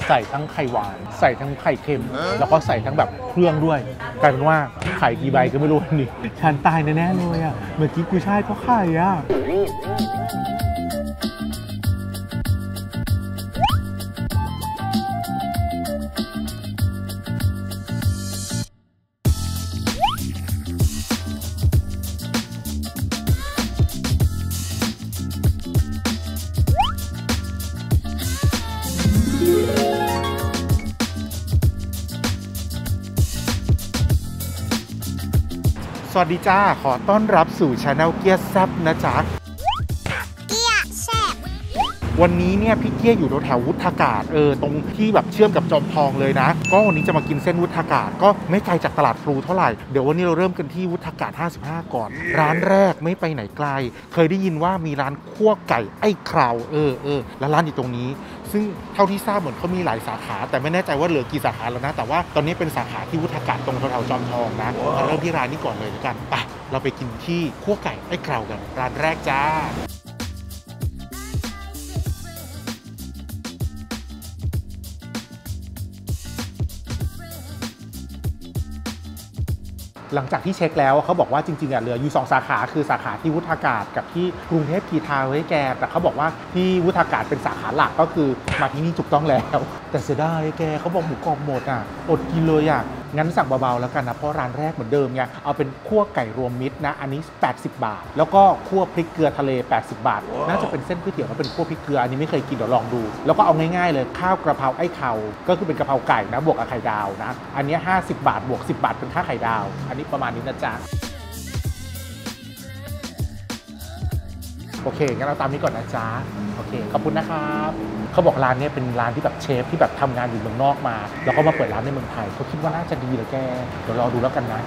ใส่ทั้งไข่หวานใส่ทั้งไข่เค็มแล้วก็ใส่ทั้งแบบเครื่องด้วยกลายเป็นว่าไข่กี่ใบก็ไม่รู้นี่ฉันตายแน่ๆเลยอ่ะเมื่อกี้กูใช่เพราะไข่อ่ะสวัสดีจ้าขอต้อนรับสู่ช anel เกียร์แซบนะจ๊ะเกียร์แซบวันนี้เนี่ยพี่เกียร์อยู่แถววุฒากาศตรงที่แบบเชื่อมกับจอมทองเลยนะก็วันนี้จะมากินเส้นวุฒากาศก็ไม่ไกลจากตลาดพลูเท่าไหร่เดี๋ยววันนี้เราเริ่มกันที่วุฒากาศ55ก่อนร้านแรกไม่ไปไหนไกลเคยได้ยินว่ามีร้านคั่วไก่ไอ้คราวแล้วร้านอยู่ตรงนี้ซึ่งเท่าที่ทราบเหมือนเขามีหลายสาขาแต่ไม่แน่ใจว่าเหลือกี่สาขาแล้วนะแต่ว่าตอนนี้เป็นสาขาที่วุฒากาศตรงแถวๆจอมทองนะมาเริ่มที่ร้านนี้ก่อนเลยแล้วกันไปเราไปกินที่คั่วไก่ไอ้คราวกันร้านแรกจ้าหลังจากที่เช็คแล้วเขาบอกว่าจริงๆเหลืออยู่2สาขาคือสาขาที่วุฒากาศกับที่กรุงเทพกีทาเว้ยแกแต่เขาบอกว่าที่วุฒากาศเป็นสาขาหลักก็คือมาที่นี่ถูกต้องแล้วแต่เสียดายแกเขาบอกหมูกรอบหมดอดกินเลยงั้นสั่งเบาๆแล้วกันนะเพราะร้านแรกเหมือนเดิมไงเอาเป็นคั่วไก่รวมมิตรนะอันนี้80 บาทแล้วก็คั่วพริกเกลือทะเล80 บาทน่าจะเป็นเส้นก๋วยเตี๋ยวแล้วเป็นคั่วพริกเกลืออันนี้ไม่เคยกินเดี๋ยวลองดูแล้วก็เอาง่ายๆเลยข้าวกระเพราไอ้เข่าก็คือเป็นกระเพราไก่นะบวกกับไข่ดาวนะอันนี้50 บาทบวก10 บาทเป็นค่าไข่ดาวอันนี้ประมาณนี้นะจ๊ะโอเคงั้นเราตามนี้ก่อนนะจ๊ะโอเคขอบคุณนะครับเขาบอกร้านนี้เป็นร้านที่แบบเชฟที่แบบทำงานอยู่เมืองนอกมาแล้วก็มาเปิดร้านในเมืองไทยเขาคิดว่าน่าจะดีเลยแกเดี๋ยวรอดูแล้วกันนะ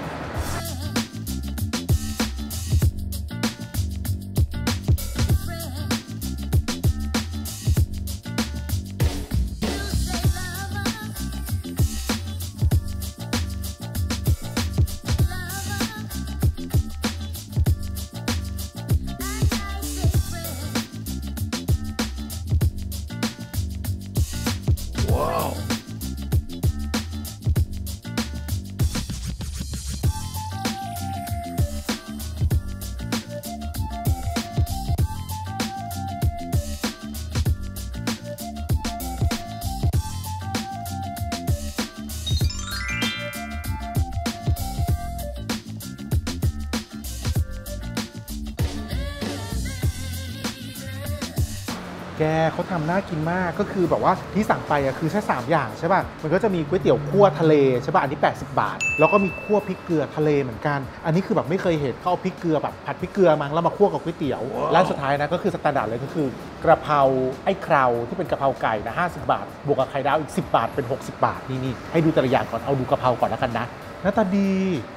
แกเขาทำน่ากินมากก็คือแบบว่าที่สั่งไปคือแค่3อย่างใช่ป่ะมันก็จะมีก๋วยเตี๋ยวคั่วทะเลใช่ป่ะอันนี้80 บาทแล้วก็มีคั่วพริกเกลือทะเลเหมือนกันอันนี้คือแบบไม่เคยเห็นเขาเอาพริกเกลือแบบผัดพริกเกลือมั้งแล้วมาคั่วกับก๋วยเตี๋ยวร้านสุดท้ายนะก็คือสแตนดาร์ดเลยก็คือกระเพราไอ้คราวที่เป็นกระเพราไก่นะ50 บาทบวกกับไข่ดาวอีก10 บาทเป็น60 บาทนี่ให้ดูแต่ละอย่างก่อนเอาดูกระเพราก่อนแล้วกันนะหน้าตาดี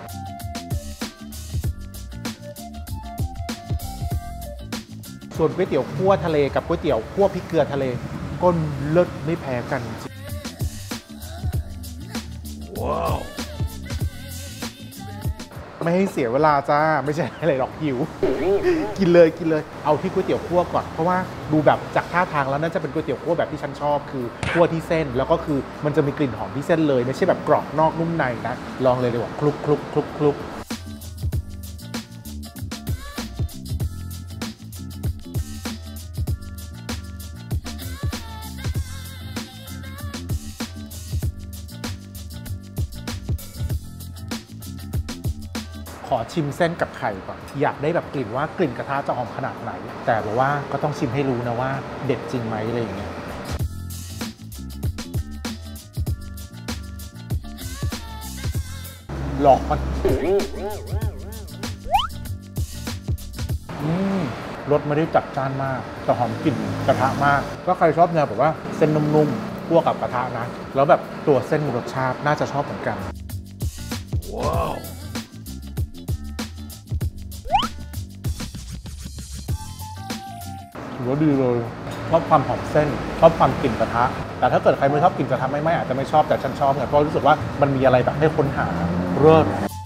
ส่วนก๋วยเตี๋ยวคั่วทะเลกับก๋วยเตี๋ยวคั่วพริกเกลือทะเลก็เลิศไม่แพ้กันจริงว้าวไม่ให้เสียเวลาจ้าไม่ใช่อะไรหรอกหิวกินเลยเอาที่ก๋วยเตี๋ยวคั่วก่อนเพราะว่าดูแบบจากท่าทางแล้วน่าจะเป็นก๋วยเตี๋ยวคั่วแบบที่ฉันชอบคือคั่วที่เส้นแล้วก็คือมันจะมีกลิ่นหอมที่เส้นเลยไม่ใช่แบบกรอบนอกนุ่มในนะลองเลยดีกว่าคลุกขอชิมเส้นกับไข่ก่อนอยากได้แบบกลิ่นว่ากลิ่นกระทะจะหอมขนาดไหนแต่บอกว่าก็ต้องชิมให้รู้นะว่าเด็ดจริงไหมอะไรอย่างเงี้ยร้อนรสไม่ได้จัดจ้านมากแต่หอมกลิ่นกระทะมากก็ใครชอบแนวแบบว่าเส้นนุ่มๆคั่วกับกระทะนะแล้วแบบตัวเส้นมีรสชาติน่าจะชอบเหมือนกันว้าวถือว่าดีเลยชอบความหอมเส้นชอบความกลิ่นกระทะแต่ถ้าเกิดใครไม่ชอบกลิ่นกระทะไม่อาจจะไม่ชอบแต่ฉันชอบไงเพราะรู้สึกว่ามันมีอะไรแบบให้ค้นหาเลิศ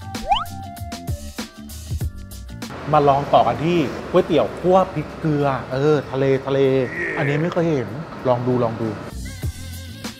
มาลองต่อกันที่ก๋วยเตี๋ยวคั่วพริกเกลือทะเลอันนี้ไม่เคยเห็นลองดู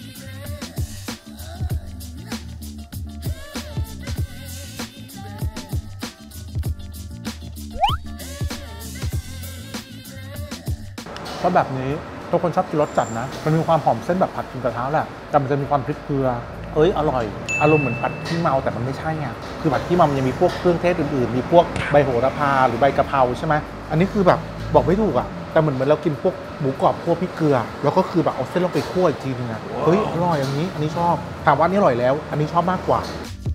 อบแบบนี้ทุกคนชอบกินรสจัดนะมันมีความหอมเส้นแบบผัดกินกระทะแหละแต่มันจะมีความพริกเกลืออร่อยอารมณ์เหมือนผัดขี้เมาแต่มันไม่ใช่ไงคือผัดขี้เมามันยังมีพวกเครื่องเทศอื่นๆมีพวกใบโหระพาหรือใบกะเพราใช่ไหมอันนี้คือแบบบอกไม่ถูกอ่ะแต่เหมือนเรากินพวกหมูกรอบพวกพริกเกลือแล้วก็คือแบบเอาเส้นลงไปคั่วอีกทีนึงอ่ะอร่อยอันนี้ชอบถามว่านี่อร่อยแล้วอันนี้ชอบมากกว่า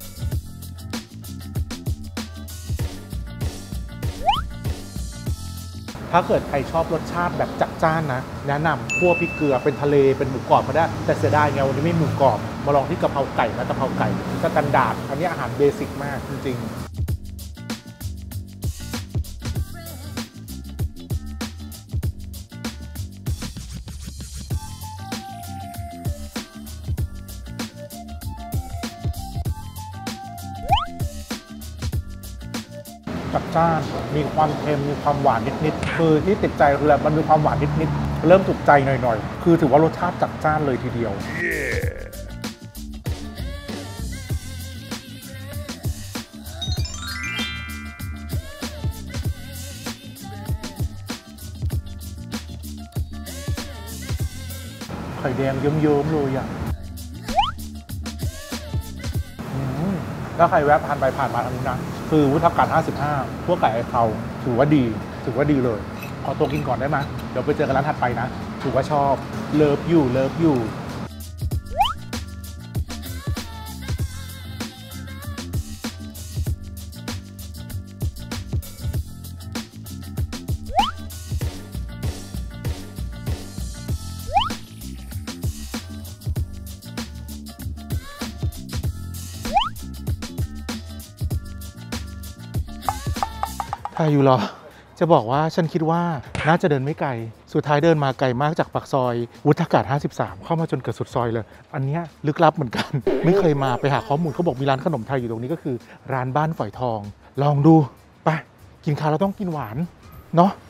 ถ้าเกิดใครชอบรสชาติแบบจัดจ้านนะแนะนำคั่วพริกเกลือเป็นทะเลเป็นหมูกรอบก็ได้แต่เสียดายไงวันนี้ไม่หมูกรอบมาลองที่กะเพราไก่นะกะเพราไก่สแตนดาร์ดอันนี้อาหารเบสิกมากจริงจัดจ้านมีความเค็มมีความหวานนิดๆคือที่ติดใจคือมันมีความหวานนิดๆเริ่มถูกใจหน่อยๆคือถือว่ารสชาติจัดจ้านเลยทีเดียวไข่แดงเยิ้มๆเลยอ่ะถ้าใครแวะผ่านไปผ่านมาทางนี้นะคือวุฒากาศ55พวกไก่ไอเขาถือว่าดีเลยขอตัวกินก่อนได้ไหมเดี๋ยวไปเจอกันร้านถัดไปนะถือว่าชอบเลิฟอยู่ถ้าอยู่รอจะบอกว่าฉันคิดว่าน่าจะเดินไม่ไกลสุดท้ายเดินมาไกลมากจากปากซอยวุฒากาศ53เข้ามาจนเกือบสุดซอยเลยอันนี้ลึกลับเหมือนกันไม่เคยมาไปหาข้อมูลเขาบอกมีร้านขนมไทยอยู่ตรงนี้ก็คือร้านบ้านฝอยทองลองดูไปกินข้าวเราต้องกินหวานเนาะ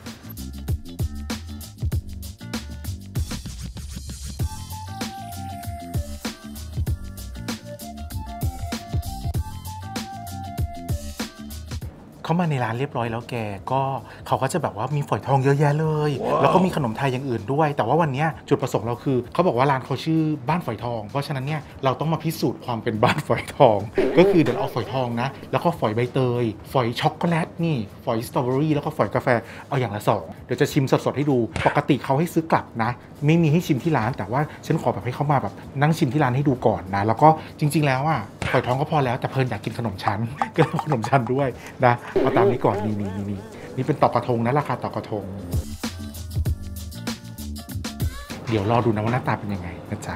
เข้ามาในร้านเรียบร้อยแล้วแกก็เขาก็จะแบบว่ามีฝอยทองเยอะแยะเลย แล้วก็มีขนมไทยอย่างอื่นด้วยแต่ว่าวันนี้จุดประสงค์เราคือเขาบอกว่าร้านเขาชื่อบ้านฝอยทองเพราะฉะนั้นเนี่ยเราต้องมาพิสูจน์ความเป็นบ้านฝอยทองก็คือเดี๋ยวเอาฝอยทองนะแล้วก็ฝอยใบเตยฝอยช็อกโกแลตนี่ฝอยสตรอเบอรี่แล้วก็ฝอยกาแฟเอาอย่างละ2เดี๋ยวจะชิมสดๆให้ดูปกติเขาให้ซื้อกลับนะไม่มีให้ชิมที่ร้านแต่ว่าฉันขอแบบให้เขามาแบบนั่งชิมที่ร้านให้ดูก่อนนะแล้วก็จริงๆแล้วอ่ะฝอยทองก็พอแล้วแต่เพลินอยากกินขนมชั้นก็เอาขนมชั้นด้วยนะเอาตามนี้ก่อนนี่เป็นตอกกระทงนะราคาตอกกระทงเดี๋ยวรอดูนะว่าหน้าตาเป็นยังไงนะจ๊ะ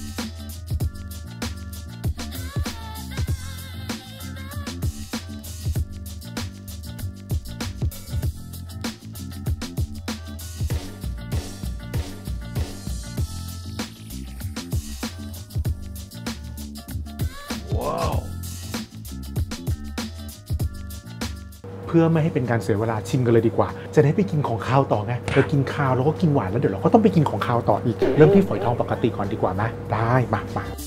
เพื่อไม่ให้เป็นการเสียเวลาชิมกันเลยดีกว่าจะได้ไปกินของคาวต่อไงเรากินคาวแล้วก็กินหวานแล้วเดี๋ยวเราก็ต้องไปกินของคาวต่ออีกเริ่มที่ฝอยทองปกติก่อนดีกว่านะได้มา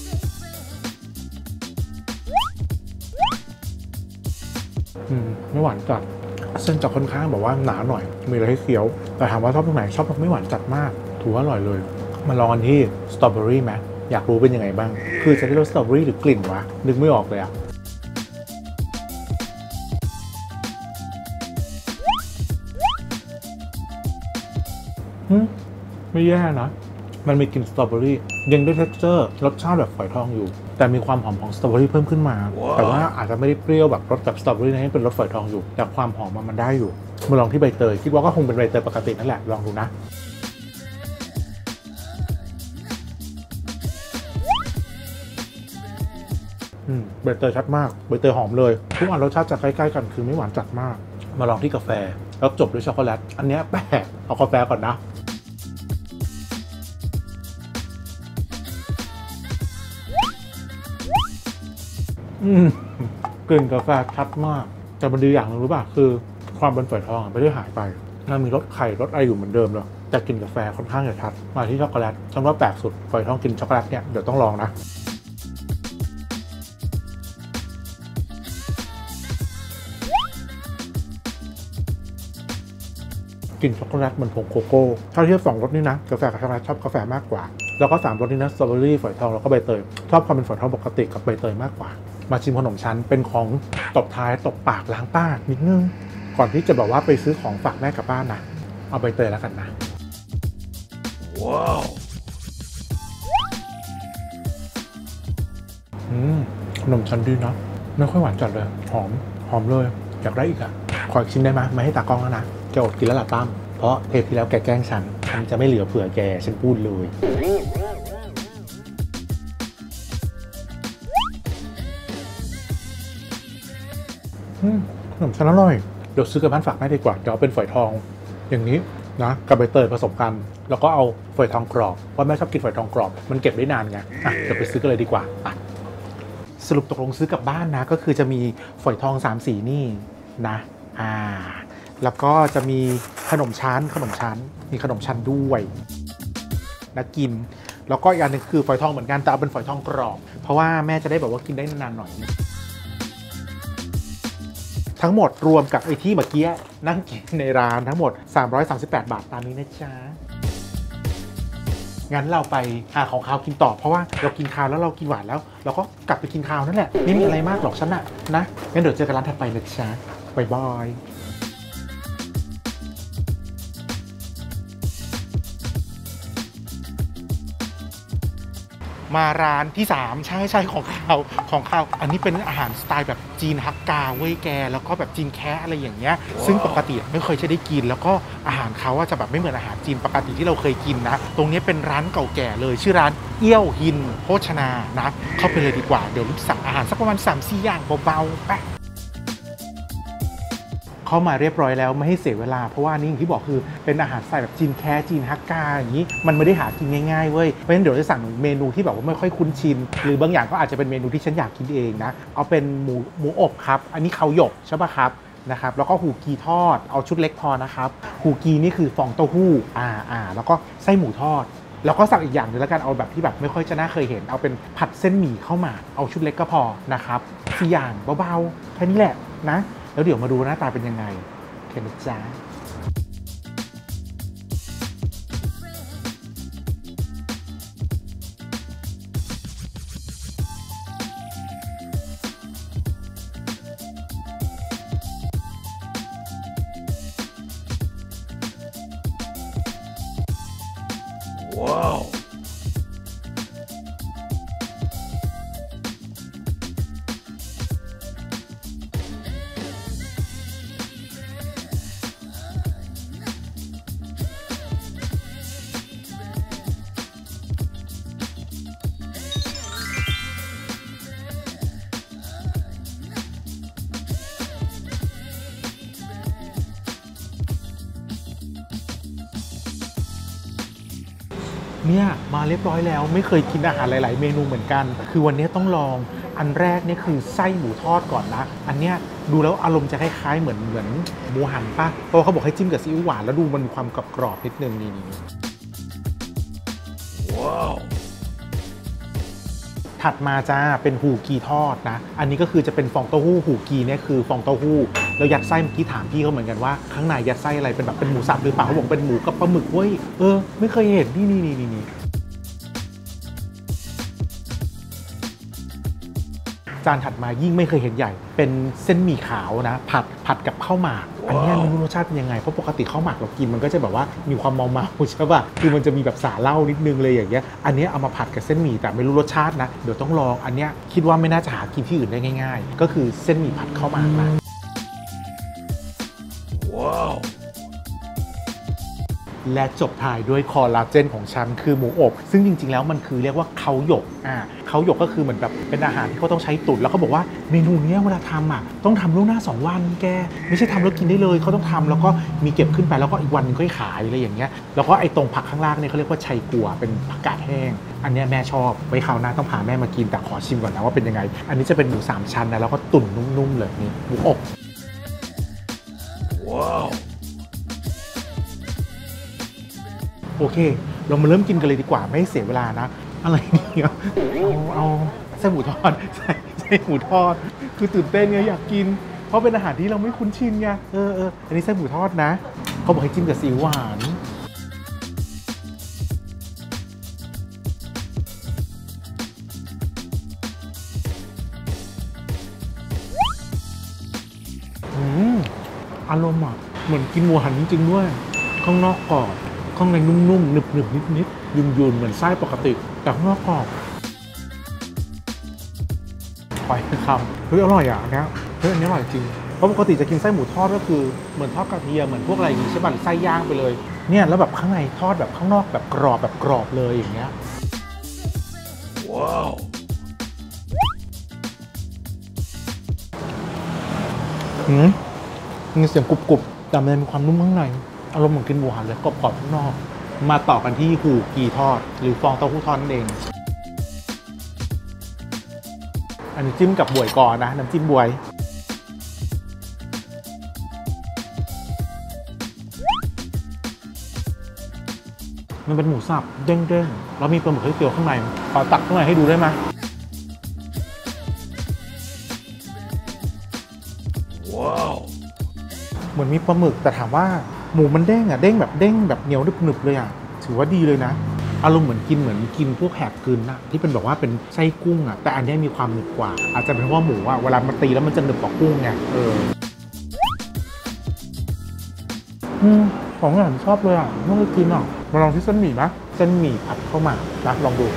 ไม่หวานจัดเส้นจะค่อนข้างแบบว่าหนาหน่อยมีอะไรให้เคี้ยวแต่ถามว่าชอบตรงไหนชอบแบบไม่หวานจัดมากถือว่าอร่อยเลยมาลองกันที่สตรอเบอรี่ไหมอยากรู้เป็นยังไงบ้างคือจะได้รสสตรอเบอรี่หรือกลิ่นวะนึกไม่ออกเลยอะไม่แย่นะมันมีกลิ่นสตรอเบอรี่ยังได้ texture รสชาติแบบฝอยทองอยู่แต่มีความหอมของสตรอเบอรี่เพิ่มขึ้นมาแต่ว่าอาจจะไม่ได้เปรี้ยวแบบรสแบบสตรอเบอรี่นะให้เป็นรสฝอยทองอยู่แต่ความหอมมันได้อยู่มาลองที่ใบเตยคิดว่าก็คงเป็นใบเตยปกตินั่นแหละลองดูนะใบเตยชัดมากใบเตยหอมเลยทุกอันรสชาติจะใกล้ๆกันคือไม่หวานจัดมากมาลองที่กาแฟแล้วจบด้วยช็อกโกแลตอันนี้แปลกเอากาแฟก่อนนะกลิ่นกาแฟชัดมากแต่มันดีอย่างหนึ่งรู้ป่ะคือความเป็นฝอยทองไม่ได้หายไปมันมีรสไข่รสอะไรอยู่เหมือนเดิมเลยแต่กลิ่นกาแฟค่อนข้างจะชัดมาที่ช็อกโกแลตฉันว่าแปลกสุดฝอยทองกินช็อกโกแลตเนี่ยเดี๋ยวต้องลองนะกลิ่นช็อกโกแลตเหมือนผงโกโก้ถ้าเทียบ2รสนี้นะกาแฟกับช็อกโกแลตชอบกาแฟมากกว่าแล้วก็3รสนี้นะสตรอเบอรี่ฝอยทองแล้วก็ใบเตยชอบความเป็นฝอยทองปกติกับใบเตยมากกว่ามาชิมขนมชั้นเป็นของตบท้ายตบปากล้างปากนิดนึงก่อนที่จะแบบว่าไปซื้อของฝากแม่กลับบ้านนะเอาใบเตยแล้วกันนะว้าวขนมชั้นดีนะไม่ค่อยหวานจัดเลยหอมเลยอยากได้อีกอ่ะขออีกชิ้นได้ไหมไม่ให้ตากล้องแล้วนะแกอดกินแล้วล่ะตั้มเพราะเทปที่แล้วแกแกล้งฉันจะไม่เหลือเผื่อแกฉันพูดเลยขนมชั้นอร่อยเดี๋ยวซื้อกับบ้านฝากแม่ดีกว่าเดี๋ยวเอาเป็นฝอยทองอย่างนี้นะกับใบเตยผสมกันแล้วก็เอาฝอยทองกรอบเพราะแม่ชอบกินฝอยทองกรอบมันเก็บได้นานไงเดี๋ยวไปซื้อกันเลยดีกว่าสรุปตกลงซื้อกลับบ้านนะก็คือจะมีฝอยทอง3 สีนี่นะแล้วก็จะมีขนมชั้นมีขนมชั้นด้วยนะกินแล้วก็อีกอันนึงคือฝอยทองเหมือนกันแต่เอาเป็นฝอยทองกรอบเพราะว่าแม่จะได้แบบว่ากินได้นานๆหน่อยทั้งหมดรวมกับไอ้ที่เมื่อกี้นั่งกินในร้านทั้งหมด338 บาทตามนี้นะจ๊ะงั้นเราไปหาของคาวกินต่อเพราะว่าเรากินคาวแล้วเรากินหวานแล้วเราก็กลับไปกินคาวนั่นแหละไม่มีอะไรมากหรอกฉันนะงั้นเดี๋ยวเจอกันร้านถัดไปนะจ๊ะบ๊ายบายมาร้านที่3ใช่ของข้าวอันนี้เป็นอาหารสไตล์แบบจีนฮักกาเว้ยแกแล้วก็แบบจีนแคะอะไรอย่างเงี้ยซึ่งปกติไม่เคยจะได้กินแล้วก็อาหารเขาจะแบบไม่เหมือนอาหารจีนปกติที่เราเคยกินนะตรงนี้เป็นร้านเก่าแก่เลยชื่อร้านเอี้ยวฮินโภชนานะเข้าไปเลยดีกว่าเดี๋ยวสั่งอาหารสักประมาณ 3-4 อย่างเบาๆไปเข้ามาเรียบร้อยแล้วไม่ให้เสียเวลาเพราะว่านี่อย่างที่บอกคือเป็นอาหารสไตล์แบบจีนแคะจีนฮักกาอย่างนี้มันไม่ได้หากินง่ายๆเว้ยเพราะฉะนั้นเดี๋ยวจะสั่งเมนูที่แบบว่าไม่ค่อยคุ้นชินหรือบางอย่างก็อาจจะเป็นเมนูที่ฉันอยากกินเองนะเอาเป็นหมูอบครับอันนี้เขาหยกใช่ป่ะครับนะครับแล้วก็หูกีทอดเอาชุดเล็กพอนะครับหูกีนี่คือฟองเต้าหู้แล้วก็ไส้หมูทอดแล้วก็สั่งอีกอย่างนึงแล้วกันเอาแบบที่แบบไม่ค่อยจะน่าเคยเห็นเอาเป็นผัดเส้นหมี่ข้าวหมากเอาชุดเล็กก็พอนะครับ4 อย่างเบาๆแค่นี้แหละนะแล้วเดี๋ยวมาดูหน้าตาเป็นยังไงโอเคนะจ๊ะว้าวเนี่ยมาเรียบร้อยแล้วไม่เคยกินอาหารหลายๆเมนูเหมือนกันคือวันนี้ต้องลองอันแรกนี่คือไส้หมูทอดก่อนนะอันเนี้ยดูแล้วอารมณ์จะคล้ายๆเหมือนหมูหันป่ะเพราะเขาบอกให้จิ้มกับซีอิ๊วหวานแล้วดูมันมีความกรอบๆนิดนึงนี่ว้าวถัดมาจ้าเป็นหูกีทอดนะอันนี้ก็คือจะเป็นฟองเต้าหู้หูกีเนี่ยคือฟองเต้าหู้แล้วยัดไส้เมื่อกี้ถามพี่เขาเหมือนกันว่าข้างในยัดไส้อะไรเป็นแบบเป็นหมูสับหรือเปล่าเขาบอกเป็นหมูกับปลาหมึกเว้ยไม่เคยเห็นนี่จานถัดมายิ่งไม่เคยเห็นใหญ่เป็นเส้นหมี่ขาวนะผัดกับข้าวหมากอันนี้ไม่รู้รสชาติเป็นยังไงเพราะปกติข้าวหมากเรากินมันก็จะแบบว่ามีความเมาๆใช่ป่ะคือมันจะมีแบบสาเหล้านิดนึงเลยอย่างเงี้ยอันนี้เอามาผัดกับเส้นหมี่แต่ไม่รู้รสชาตินะเดี๋ยวต้องลองอันนี้คิดว่าไม่น่าจะหากินที่อื่นได้ง่ายๆก็คือเส้นหมี่ผัดข้าวหมากนะว้าวและจบท้ายด้วยคอลลาเจนของฉันคือหมูอบซึ่งจริงๆแล้วมันคือเรียกว่าเขาหยกเขาหยกก็คือเหมือนแบบเป็นอาหารที่เขาต้องใช้ตุ๋นแล้วเขาบอกว่าเมนูนี้เวลาทำต้องทำล่วงหน้า2 วันแกไม่ใช่ทำแล้วกินได้เลยเขาต้องทำแล้วก็มีเก็บขึ้นไปแล้วก็อีกวันนึงค่อยขายอะไรอย่างเงี้ยแล้วก็ไอ้ตรงผักข้างล่างเนี่ยเขาเรียกว่าไชกัวเป็นผักกาดแห้งอันนี้แม่ชอบไว้คราวหน้าต้องพาแม่มากินแต่ขอชิมก่อนนะว่าเป็นยังไงอันนี้จะเป็นหมู3 ชั้นนะแล้วก็ตุ๋นนุ่มๆเลยนี่หมูอบว้าวโอเคเรามาเริ่มกินกันเลยดีกว่าไม่ให้เสียเวลานะอะไรเนี่ยเอาไส้หมูทอดไส้หมูทอดคือตื่นเต้นไงอยากกินเพราะเป็นอาหารที่เราไม่คุ้นชินไงอันนี้ไส้หมูทอดนะเขาบอกให้จิ้มกับซีอิ๊วหวานอารมณ์อ่ะเหมือนกินหมูหันจริงๆด้วยข้างนอกกรอบข้างในนุ่มๆหนึบๆนิดๆยุ่นๆเหมือนไส้ปกติแต่ข้างนอกกรอบปล่อยคำเฮ้ยอร่อยอ่ะอันนี้อันนี้อร่อยจริงเพราะปกติจะกินไส้หมูทอดก็คือเหมือนทอดกระเทียมเหมือนพวกอะไรอย่างงี้ใช่ป่ะไส้ย่างไปเลยเนี่ยแล้วแบบข้างในทอดแบบข้างนอกแบบกรอบเลยอย่างเงี้ยว้าวมีเสียงกรุบๆแต่มันมีความนุ่มข้างในอารมณ์เหมือนกินหมูหันเลยกรอบๆข้างนอกมาต่อกันที่หูกีทอดหรือฟองเต้าหู้ทอดนั่นเองอันนี้จิ้มกับบวยก่อนนะน้ำจิ้มบวยมันเป็นหมูสับเด้งๆแล้วมีปลาหมึกให้เคี้ยวข้างในขอตักข้างในให้ดูได้ไหมว้าวเหมือนมีปลาหมึกแต่ถามว่าหมูมันเด้งอ่ะเด้งแบบเหนียวหนึบๆเลยอ่ะถือว่าดีเลยนะอารมณ์เหมือนกินพวกแหกกลืนนะที่เป็นแบบว่าเป็นไส้กุ้งอ่ะแต่อันนี้มีความหนึบกว่าอาจจะเป็นเพราะว่าหมูอ่ะเวลามันตีแล้วมันจะหนึบกว่ากุ้งไงของหวานชอบเลยอ่ะไม่เคยกินอ่ะมาลองที่เส้นหมี่นะเส้นหมี่ผัดเข้ามานะลองดู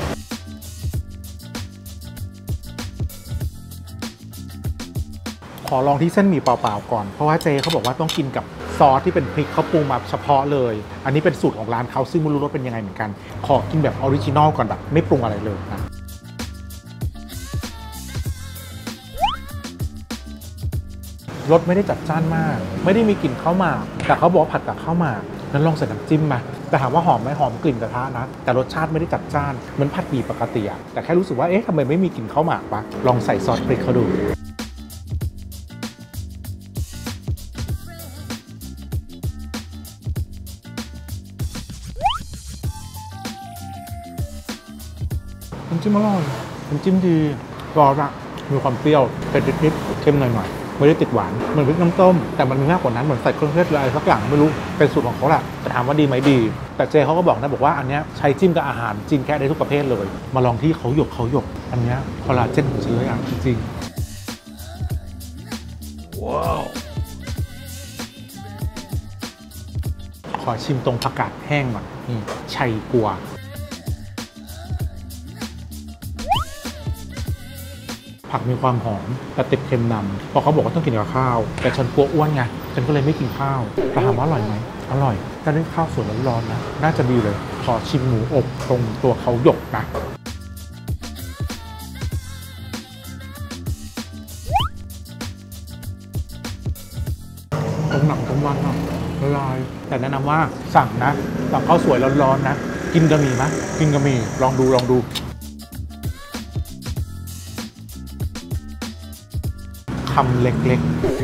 ขอลองที่เส้นหมี่เปล่าๆก่อนเพราะว่าเจเขาบอกว่าต้องกินกับซอสที่เป็นพริกเขาปรุงมาเฉพาะเลยอันนี้เป็นสูตรของร้านเขาซึ่งไม่รู้รสเป็นยังไงเหมือนกันขอกินแบบออริจินอลก่อนแบบไม่ปรุงอะไรเลยนะรสไม่ได้จัดจ้านมากไม่ได้มีกลิ่นข้าวหมากแต่เขาบอกว่าผัดกับข้าวหมากนั้นลองใส่น้ำจิ้มมาแต่ถามว่าหอมไหมหอมกลิ่นกระทะนะแต่รสชาติไม่ได้จัดจ้านเหมือนผัดหมี่ปกติอะแต่แค่รู้สึกว่าเอ๊ะทำไมไม่มีกลิ่นข้าวหมากปะลองใส่ซอสพริกเขาดูน้ำจิ้มอร่อยน้ำจิ้มดีกรอบอะมีความเปรี้ยวเผ็ดนิดๆเค็มหน่อยๆไม่ได้ติดหวานเหมือนพริกน้ำต้มแต่มันมีมากกว่านั้นเหมือนใส่เครื่องเทศอะไรสักอย่างไม่รู้เป็นสูตรของเขาแหละแต่ถามว่าดีไหมดีแต่เจเขาก็บอกนะบอกว่าอันนี้ใช้จิ้มกับอาหารจิ้มแค่ได้ทุกประเภทเลยมาลองที่เขาหยกอันนี้คอลลาเจนของจริงเลยอ่ะจริงว้าวขอชิมตรงผักกาดแห้งก่อนนี่ชัยกัวผักมีความหอมแต่ติดเค็มนำเพราะเขาบอกว่าต้องกินกับข้าวแต่ฉันกลัวอ้วนไงฉันก็เลยไม่กินข้าวแต่ถามว่าอร่อยไหมอร่อยแต่ได้ข้าวสวยร้อนๆนะน่าจะดีเลยขอชิมหมูอบตรงตัวเขาหยกนะตรงหนังตรงวันนะละลายแต่แนะนำว่าสั่งข้าวสวยร้อนๆนะกินกะหมี่ไหมกินกะหมี่ลองดูคำเล็ก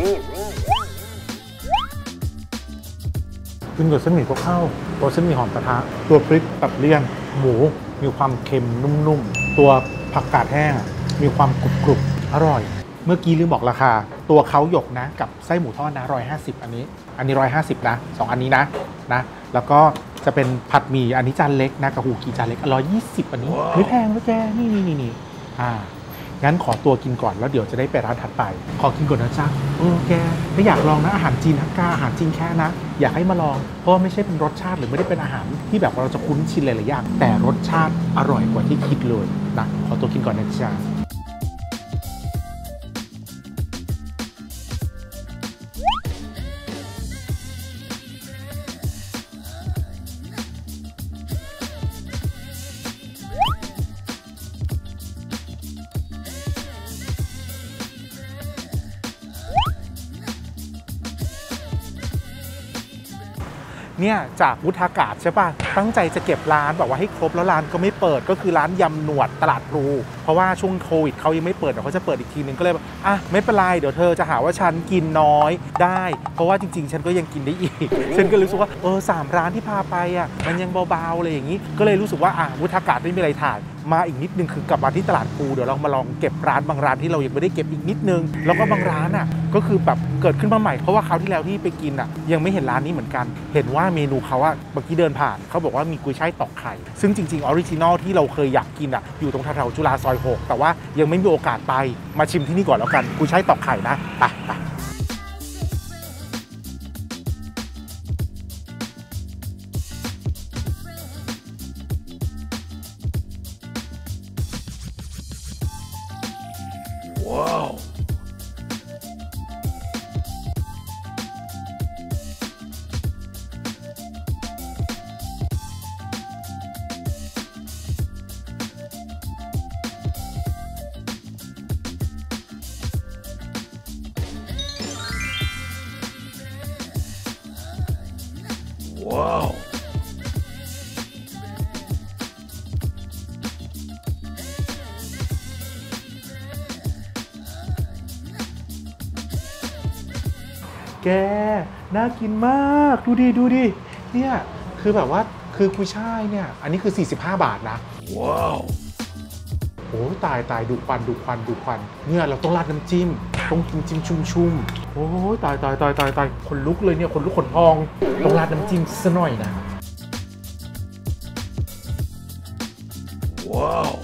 ๆกินกับเส้นหมี่ก็เข้าตัวเส้นหมี่หอมกระทะตัวพริกตัดเลี่ยนหมูมีความเค็มนุ่มๆตัวผักกาดแห้งมีความกรุบอร่อยเมื่อกี้ลืมบอกราคาตัวเขาหยกนะกับไส้หมูทอดนะ150อันนี้150นะ2อันนี้นะแล้วก็จะเป็นผัดหมี่อันนี้จานเล็กนะกับหูกีจานเล็ก120อันนี้ไม่แพงนะแกนี่งั้นขอตัวกินก่อนแล้วเดี๋ยวจะได้ไปร้านถัดไปขอกินก่อนนะจ๊ะแกถ้าอยากลองนะอาหารจีนฮักกาอาหารจีนแค่นะอยากให้มาลองเพราะไม่ใช่เป็นรสชาติหรือไม่ได้เป็นอาหารที่แบบเราจะคุ้นชินหลายๆอย่างแต่รสชาติอร่อยกว่าที่คิดเลยนะขอตัวกินก่อนนะจ๊ะ เนี่ยจากวุฒากาศใช่ป่ะตั้งใจจะเก็บร้านแบบว่าให้ครบแล้วร้านก็ไม่เปิดก็คือร้านยำหนวดตลาดพลูเพราะว่าช่วงโควิดเขายังไม่เปิดเดี๋ยวเขาจะเปิดอีกทีนึงก็เลยอ่ะไม่เป็นไรเดี๋ยวเธอจะหาว่าฉันกินน้อยได้เพราะว่าจริงๆฉันก็ยังกินได้อีกฉันก็รู้สึกว่า3 ร้านที่พาไปอ่ะมันยังเบาๆเลยอย่างนี้ก็เลยรู้สึกว่าวุฒากาศไม่มีอะไรถ่ายมาอีกนิดนึงคือกลับมาที่ตลาดปูเดี๋ยวเรามาลองเก็บร้านบางร้านที่เรายังไม่ได้เก็บอีกนิดนึงแล้วก็บางร้านอ่ะก็คือแบบเกิดขึ้นมาใหม่เพราะว่าคราวที่แล้วที่ไปกินอ่ะยังไม่เห็นร้านนี้เหมือนกันเห็นว่าเมนูเขาอ่ะเมื่อกี้เดินผ่านเขาบอกว่ามีกุยช่ายตอกไข่ซึ่งจริงๆออริจินอลที่เราเคยอยากกินอ่ะอยู่ตรงแถวๆจุฬาซอย 6แต่ว่ายังไม่มีโอกาสไปมาชิมที่นี่ก่อนแล้วกันกุยช่ายตอกไข่นะไปว้าวแกน่ากินมากดูดิเนี่ยคือแบบว่าคือกุยช่ายเนี่ยอันนี้คือ45 บาทนะว้าวโอ้ตายดูควันเนี่ยเราต้องราดน้ำจิ้มต้องกินจิ้มชุ่มโอ้ตายคนลุกเลยเนี่ยคนลุกขนพองต้องราดน้ำจิ้มซะหน่อยนะว้าว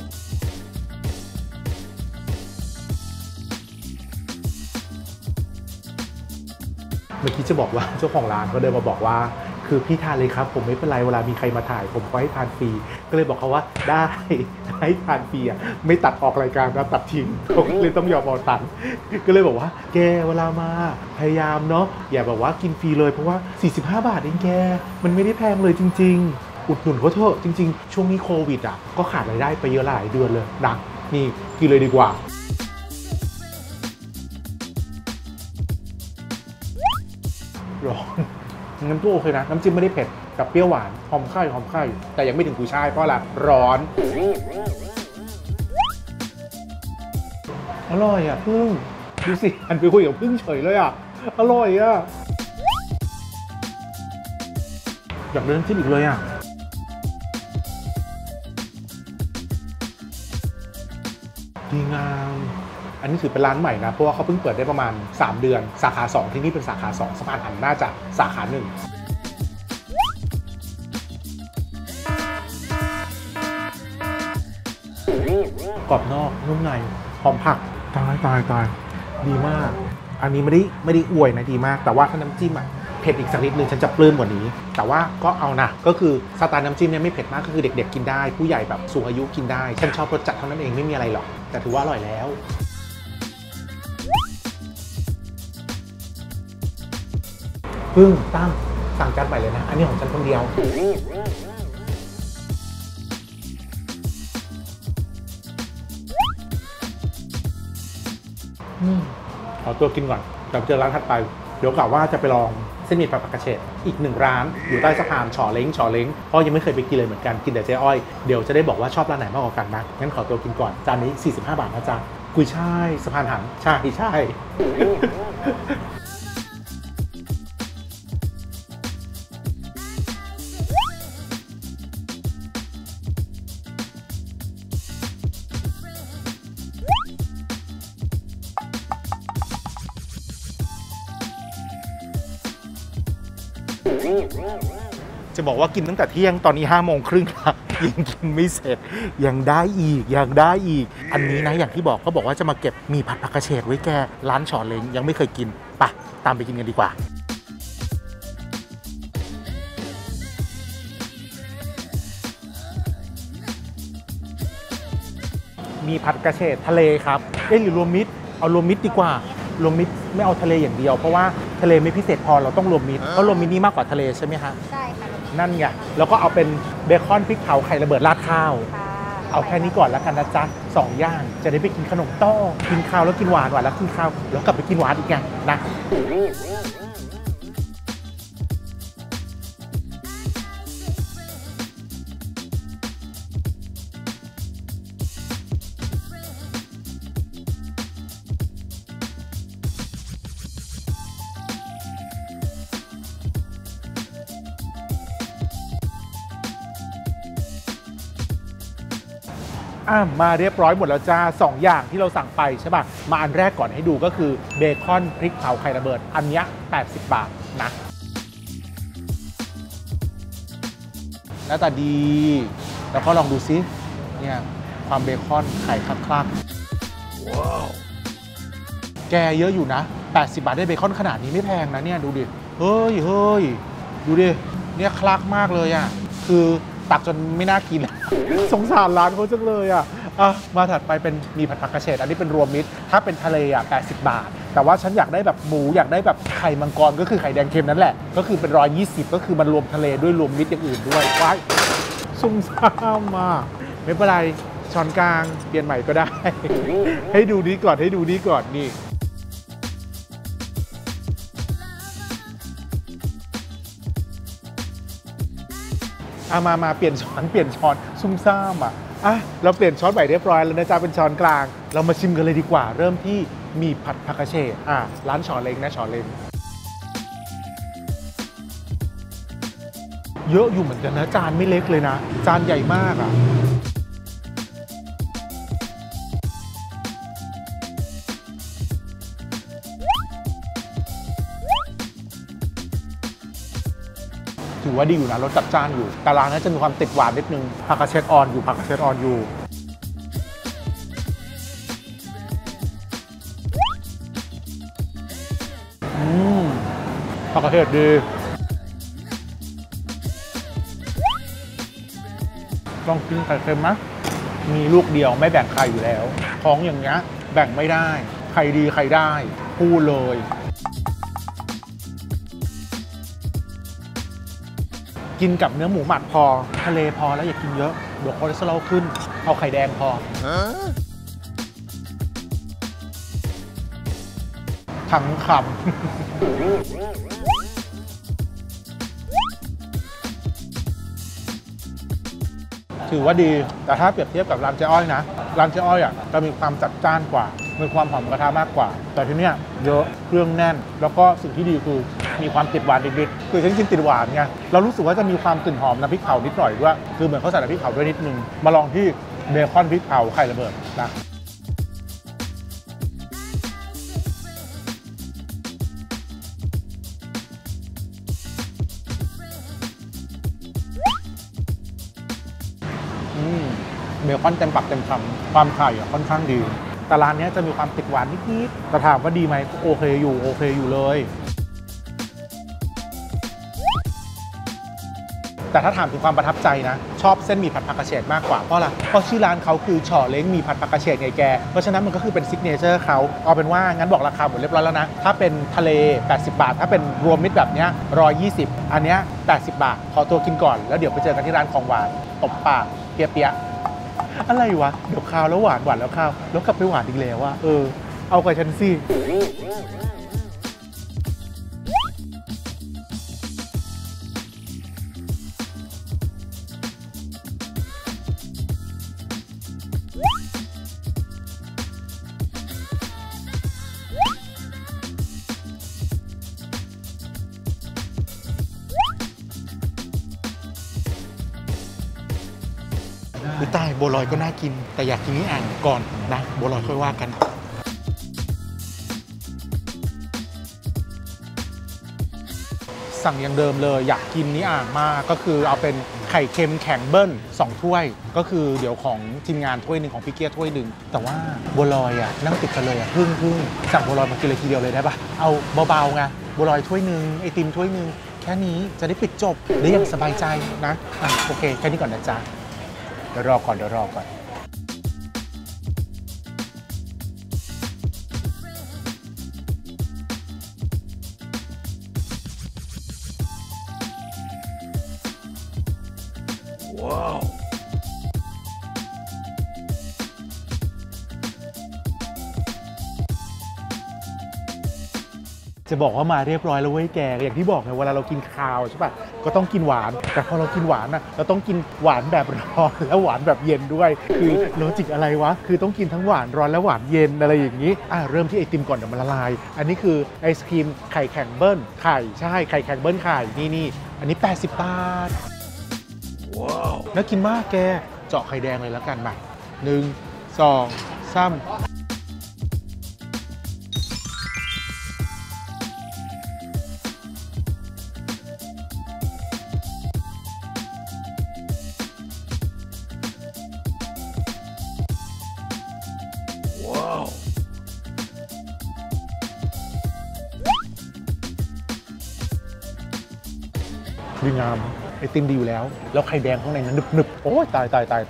เมื่อกี้จะบอกว่าเจ้าของร้านเขาเดินมาบอกว่าคือพี่ทานเลยครับผมไม่เป็นไรเวลามีใครมาถ่ายผมก็ให้ทานฟรีก็เลยบอกเขาว่าได้ให้ทานฟรีอ่ะไม่ตัดออกรายการนะตัดทิ้งผมเลยต้องยอมเอาตังค์ก็เลยบอกว่าแกเวลามาพยายามเนาะอย่าแบบว่ากินฟรีเลยเพราะว่า45 บาทเองแกมันไม่ได้แพงเลยจริงๆอุดหนุนเขาเถอะจริงๆช่วงนี้โควิดอ่ะก็ขาดรายได้ไปเยอะหลายเดือนเลยนะนี่กินเลยดีกว่าร้อนน้ำจิ้มโอเคนะน้ำจิ้มไม่ได้เผ็ดกับเปรี้ยวหวานหอมไข่แต่ยังไม่ถึงกุยช่ายเพราะอะไรร้อนอร่อยอ่ะพึ่งดูสิหันไปคุยกับพึ่งเฉยเลยอ่ะอร่อยอ่ะอยากเดินจิ้มอีกเลยอ่ะดีงามอันนี้ถือเป็นร้านใหม่นะเพราะว่าเขาเพิ่งเปิดได้ประมาณ3 เดือนสาขา2ที่นี่เป็นสาขา2สะพานหันน่าจะสาขา1กรอบนอกนุ่มในหอมผักตายดีมากอันนี้ไม่ได้อวยนะดีมากแต่ว่าถ้าน้ำจิ้มอ่ะเผ็ดอีกสักนิดนึงฉันจะปลื้มกว่านี้แต่ว่าก็เอานะก็คือสไตล์น้ำจิ้มเนี่ยไม่เผ็ดมากก็คือเด็กๆกินได้ผู้ใหญ่แบบสูงอายุกินได้ฉันชอบรสจัดเท่านั้นเองไม่มีอะไรหรอกแต่ถือว่าอร่อยแล้วพึ่งตั้มสั่งจานใหม่เลยนะอันนี้ของฉันคนเดียวขอตัวกินก่อนเดี๋ยวเจอร้านถัดไปเดี๋ยวกล่าวว่าจะไปลองเส้นหมี่ผัดผักกระเฉดอีก1 ร้านอยู่ใต้สะพานฉอเล้งเพราะยังไม่เคยไปกินเลยเหมือนกันกินแต่เจ๊อ้อยเดี๋ยวจะได้บอกว่าชอบร้านไหนมากกว่ากันนะงั้นขอตัวกินก่อนจานนี้45 บาทนะจ๊ะกุยช่ายสะพานหันใช่จะบอกว่ากินตั้งแต่เที่ยงตอนนี้5:30ครับยังกินไม่เสร็จยังได้อีกอันนี้นะอย่างที่บอกเขาบอกว่าจะมาเก็บมีผัดผักกระเฉดไว้แกร้านฉอเล้งยังไม่เคยกินไปตามไปกินกันดีกว่ามีผัดกระเฉดทะเลครับหรือรวมมิตรเอารวมมิตรดีกว่ารวมมิตรไม่เอาทะเลอย่างเดียวเพราะว่าทะเลไม่พิเศษพอเราต้องรวมมิตรเพราะรวมมิตรนี่มากกว่าทะเลใช่ไหมฮะใช่ค่ะนั่นไงแล้วก็เอาเป็นเบคอนพริกเผาไข่ระเบิดราดข้าวเอาแค่นี้ก่อนแล้วกันนะจ๊ะ2 อย่างจะได้ไปกินขนมต้อกินข้าวแล้วกินหวานแล้วกินข้าวแล้วกลับไปกินหวานอีกไงนะ อมาเรียบร้อยหมดแล้วจ้า2 อย่างที่เราสั่งไปใช่ป่ะมาอันแรกก่อนให้ดูก็คือเบคอนพริกเผาไข่ระเบิดอันเนี้ย80 บาทนะหน้าตาดีแล้วก็ลองดูซิเนี่ยความเบคอนไข่คลักๆว้าวแกเยอะอยู่นะ80 บาทได้เบคอนขนาดนี้ไม่แพงนะเนี่ยดูดิเฮ้ยดูดิเนี่ยคลักมากเลยอ่ะคือตักจนไม่น่ากิน สงสารร้านเขาจังเลยอ่ะมาถัดไปเป็นมีผัดผักกระเฉดอันนี้เป็นรวมมิตรถ้าเป็นทะเลอ่ะ80 บาทแต่ว่าฉันอยากได้แบบหมูอยากได้แบบไข่มังกรก็คือไข่แดงเค็มนั่นแหละก็คือเป็น120ก็คือมันรวมทะเลด้วยรวมมิตรอย่างอื่นด้วยว้ายซุ่มซ่ามมาไม่เป็นไรช้อนกลางเปลี่ยนใหม่ก็ได้ ให้ดูนี้ก่อนนี่มาเปลี่ยนช้อนซุ่มซ่ามเราเปลี่ยนช้อนใหม่เรียบร้อยแล้วนะจ๊ะเป็นช้อนกลางเรามาชิมกันเลยดีกว่าเริ่มที่มีผัดผักกระเฉดร้านฉอเล้งนะฉอเล้งเยอะอยู่เหมือนกันนะจานไม่เล็กเลยนะจานใหญ่มากถือว่าดีอยู่นะรสจัดจ้านอยู่แต่ร้านนั้นจะมีความติดหวานนิดนึงผักกระเฉดอ่อนอยู่ผักกระเฉดอ่อนอยู่ผักกระเฉดดีลองกินไข่เค็มไหมมีลูกเดียวไม่แบ่งใครอยู่แล้วของอย่างเงี้ยแบ่งไม่ได้ใครดีใครได้พูดเลยกินกับเนื้อหมูหมักพอทะเลพอแล้วอย่ากินเยอะเดี๋ยวคอเลสเตอรอลขึ้นเอาไข่แดงพอทั้งคำ ถือว่าดีแต่ถ้าเปรียบเทียบกับร้านเจ๊อ้อยนะร้านเจ๊อ้อยจะมีความจัดจ้านกว่ามีความหอมกระทะมากกว่าแต่ที่เนี้ยเยอะเครื่องแน่นแล้วก็สิ่งที่ดีคือมีความติดหวานนิดๆคือฉันกินติดหวานไงเรารู้สึกว่าจะมีความกลิ่นหอมน้ำพริกเผานิดหน่อยด้วยคือเหมือนเขาใส่น้ำพริกเผาด้วยนิดนึงมาลองที่เบคอนพริกเผาไข่ระเบิดนะเบคอนเต็มปากเต็มคำความไข่ค่อนข้างดีแต่ร้านนี้จะมีความติดหวานนิดๆแต่ถามว่าดีไหมโอเคอยู่เลยแต่ถ้าถามถึงความประทับใจนะชอบเส้นหมี่ผัดผักกระเฉดมากกว่าเพราะอะไรเพราะชื่อร้านเขาคือฉอเล้งหมี่ผัดผักกระเฉดไงแกเพราะฉะนั้นมันก็คือเป็นซิกเนเจอร์เขาเอาเป็นว่างั้นบอกราคาหมดเรียบร้อยแล้วนะถ้าเป็นทะเล80 บาทถ้าเป็นรวมมิตรแบบนี้120อันเนี้ย80 บาทขอตัวกินก่อนแล้วเดี๋ยวไปเจอกันที่ร้านของหวานตบปากเปียอะไรวะเดี๋ยวข้าวแล้วหวานแล้วข้าวแล้วกลับไปหวานอีกแล้วว่าเอากับฉันสิใต้บัวลอยก็น่ากินแต่อยากกินนี่อ่างก่อนนะบัวลอยค่อยว่ากันสั่งอย่างเดิมเลยอยากกินนี่อ่างมากก็คือเอาเป็นไข่เค็มแข็งเบิ้ล2 ถ้วยก็คือเดี๋ยวของทีมงานถ้วยหนึ่งของพี่เกียร์ถ้วยหนึ่งแต่ว่าบัวลอยนั่งติดกันเลยพึ่งสั่งบัวลอยมากินเลยทีเดียวเลยได้ปะเอาเบาๆไงบัวลอยถ้วยหนึ่งไอติมถ้วยหนึ่งแค่นี้จะได้ปิดจบได้อย่างสบายใจนะโอเคแค่นี้ก่อนนะจ๊ะเดี๋ยวรอก่อนว้าวจะบอกว่ามาเรียบร้อยแล้วเว้ยแกอย่างที่บอกไงเวลาเรากินข้าวใช่ป่ะก็ต้องกินหวานแต่พอเรากินหวานเราต้องกินหวานแบบร้อนและหวานแบบเย็นด้วยคือโลจิกอะไรวะคือต้องกินทั้งหวานร้อนและหวานเย็นอะไรอย่างนี้เริ่มที่ไอติมก่อนเดี๋ยวมันละลายอันนี้คือไอศครีมไข่แข็งเบิ้ลไข่ใช่ไข่แข็งเบิ้ลไข่นี่อันนี้80 บาทว้าวน่ากินมากแกเจาะไข่แดงเลยแล้วกันมา 1 2 3ดีงามไอติมดีอยู่แล้วแล้วไข่แดงข้างในนั้นนึบๆโอ้ยตาย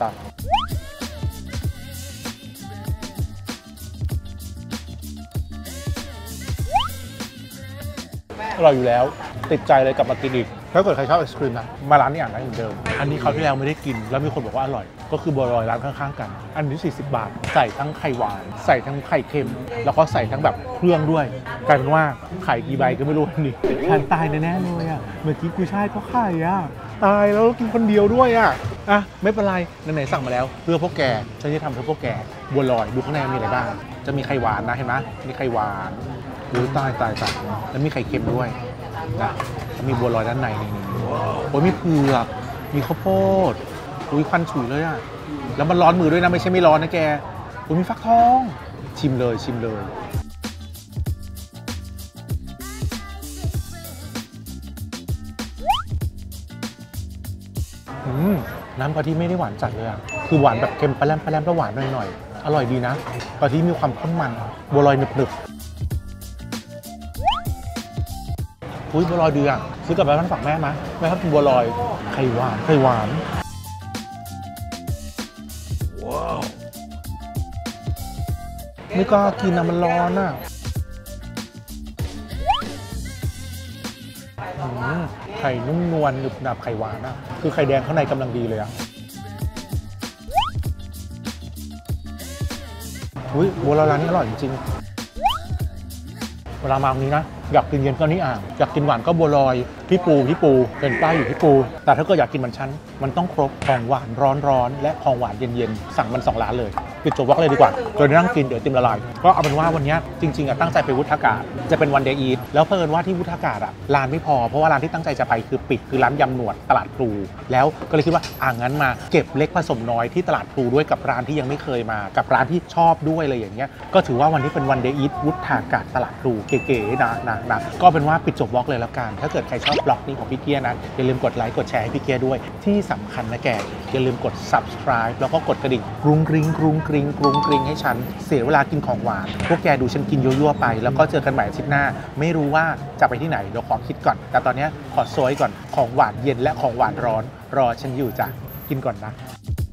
อร่อยอยู่แล้วติดใจเลยกลับมากินอีกถ้าเกิดใครชอบไอศครีมนะมาร้านนี้อ่านได้เหมือนเดิมอันนี้คราวที่แล้วไม่ได้กินแล้วมีคนบอกว่าอร่อยก็คือบัวลอยร้านข้างๆกันอันนี้40 บาทใส่ทั้งไข่หวานใส่ทั้งไข่เค็มแล้วก็ใส่ทั้งแบบเครื่องด้วยกลายเป็นว่าไข่กี่ใบก็ไม่รู้นี่ทานตายแน่ๆเลยอ่ะเมื่อกี้กูใช่เพราะไข่อ่ะตายแล้วกินคนเดียวด้วยอ่ะไม่เป็นไรไหนๆสั่งมาแล้วเพื่อพวกแกฉันจะทำเพื่อพวกแกบัวลอยดูข้างในมีอะไรบ้างจะมีไข่หวานนะเห็นไหมมีไข่หวานดูตายแล้วมีไข่เค็มด้วยนะมีบัวลอยด้านในนี่โอ้ยมีเผือกมีข้าวโพดอุ้ยควันฉุยเลยอ่ะแล้วมันร้อนมือด้วยนะไม่ใช่ไม่ร้อนนะแกอุ้ยมีฟักทองชิมเลยน้ำกะทิไม่ได้หวานจัดเลยอ่ะคือหวานแบบเค็มปลาแรมแล้วหวานหน่อยๆอร่อยดีนะกะทิมีความข้นมันบัวลอยหนึบอุ้ยบัวลอยดีอ่ะซื้อกลับไปบ้านฝากแม่ไหมแม่ชอบกินบัวลอยไข่หวานว้าวไม่กล้ากินนะมันร้อนอ่ะไข่นุ่มนวลหนึบหนับไข่หวานอ่ะคือไข่แดงข้างในกำลังดีเลยอ่ะอุ้ยบัวลอยร้านนี้อร่อยจริงๆเวลามาตรงนี้นะอยากกินเย็นก็นี่อ่างอยากกินหวานก็บัวลอยพี่ปูเป็นป้ายอยู่พี่ปูแต่ถ้าเกิดอยากกินเหมือนฉันมันต้องครบของหวานร้อนและของหวานเย็นสั่งมัน2 ร้านเลยปิดจบวอล์กเลยดีกว่าโดยนั่งกินเดี๋ยวติมละลายก็เอาเป็นว่าวันนี้จริงๆตั้งใจไปวุฒากาศจะเป็นวันเดย์อีทแล้วเพิ่นว่าที่วุฒากาศร้านไม่พอเพราะว่าร้านที่ตั้งใจจะไปคือปิดคือร้านยำหนวดตลาดพลูแล้วก็เลยคิดว่างั้นมาเก็บเล็กผสมน้อยที่ตลาดพลูด้วยกับร้านที่ยังไม่เคยมากับร้านที่ชอบด้วยอะไรอย่างเงี้ยก็ถือว่าวันนี้เป็นวันเดย์อีทวุฒากาศตลาดพลูเก๋ๆนะก็เป็นว่าปิดจบวอล์กเลยแล้วกันถ้าเกิดใครชอบบล็อกนี้ของพี่เกียร์นะอย่าลืมกดไลค์กดแชร์ให้พี่เกียร์ด้วยที่สำคัญนะแกอย่าลืมกด subscribe แล้วก็กดกระดิ่งกรุงกริงให้ฉันเสียเวลากินของหวานพวกแกดูฉันกินยั่วๆไปแล้วก็เจอกันใหม่อาทิตย์หน้าไม่รู้ว่าจะไปที่ไหนเดี๋ยวขอคิดก่อนแต่ตอนนี้ขอโซยก่อนของหวานเย็นและของหวานร้อนรอฉันอยู่จ้ะกินก่อนนะ